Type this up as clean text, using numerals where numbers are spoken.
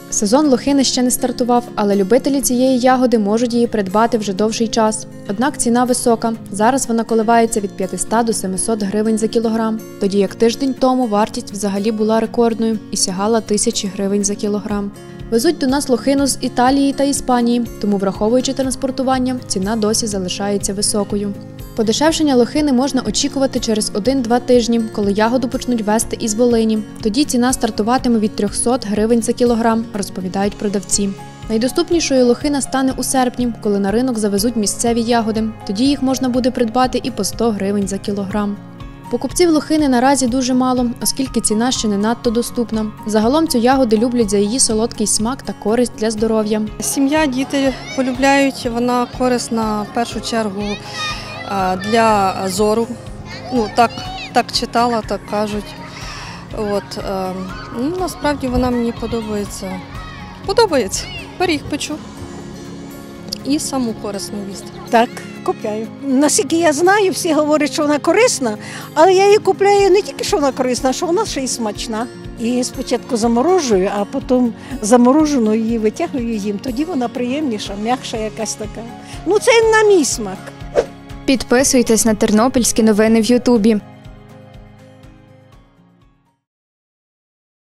Сезон лохини ще не стартував, але любителі цієї ягоди можуть її придбати вже довший час. Однак ціна висока. Зараз вона коливається від 500 до 700 гривень за кілограм, тоді як тиждень тому вартість взагалі була рекордною і сягала 1000 гривень за кілограм. Везуть до нас лохину з Італії та Іспанії, тому, враховуючи транспортування, ціна досі залишається високою. Подешевшення лохини можна очікувати через 1-2 тижні, коли ягоду почнуть везти із Волині. Тоді ціна стартуватиме від 300 гривень за кілограм, розповідають продавці. Найдоступнішою лохина стане у серпні, коли на ринок завезуть місцеві ягоди. Тоді їх можна буде придбати і по 100 гривень за кілограм. Покупців лохини наразі дуже мало, оскільки ціна ще не надто доступна. Загалом цю ягоду люблять за її солодкий смак та користь для здоров'я. Сім'я, діти полюбляють, вона корисна в першу чергу для зору. Так читала, так кажуть. Насправді вона мені подобається. Пиріг печу і саму корисну їсти. Так, купляю. Наскільки я знаю, всі говорять, що вона корисна, але я її купляю не тільки, що вона корисна, а що вона ще й смачна. І спочатку заморожую, а потім заморожену її витягую їм. Тоді вона приємніша, м'якша якась така. Це на мій смак. Підписуйтесь на тернопільські новини в Ютубі.